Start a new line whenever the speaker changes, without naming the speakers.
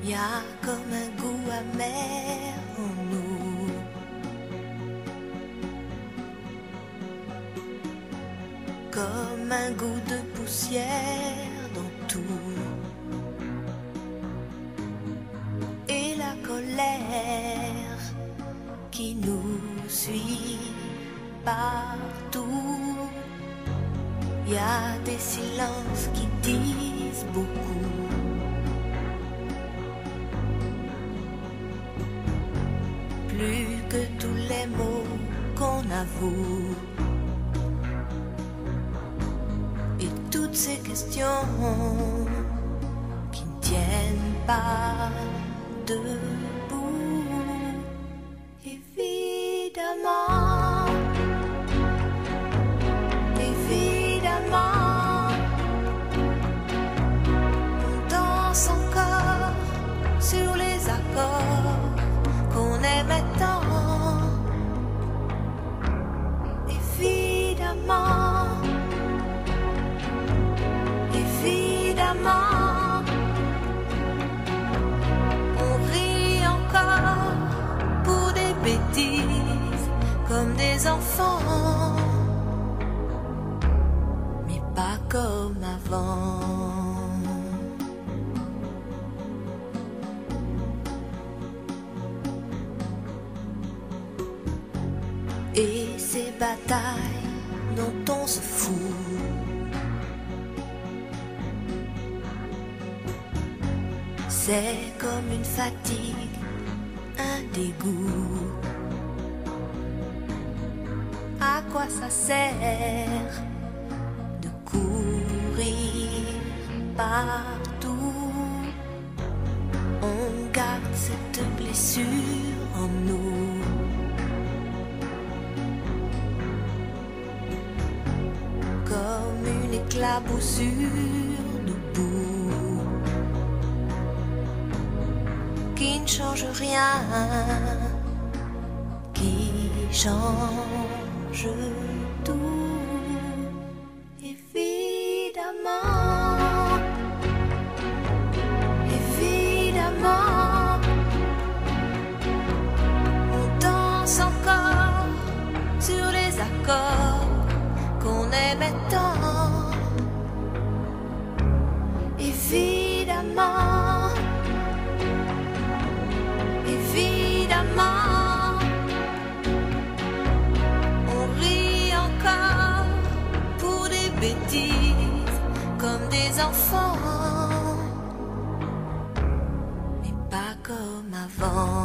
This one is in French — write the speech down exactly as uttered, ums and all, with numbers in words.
y a comme un goût amer en nous. Comme un goût de poussière dans tout. Et la colère qui nous suit partout. Y a des silences qui disent beaucoup. Plus que tous les mots qu'on avoue. Et toutes ces questions qui ne tiennent pas debout. Évidemment, évidemment, on danse encore sur les accords qu'on aimait tant. Évidemment, évidemment, on rit encore pour des bêtises comme des enfants, mais pas comme avant. Et ces batailles dont on se fout, c'est comme une fatigue, un dégoût. À quoi ça sert de courir partout? On garde cette blessure en nous. Comme une éclaboussure de boue qui ne change rien, qui change tout. Évidemment, évidemment, on danse encore sur les accords qu'on aimait tant. Évidemment, évidemment, on rit encore pour des bêtises comme des enfants, mais pas comme avant.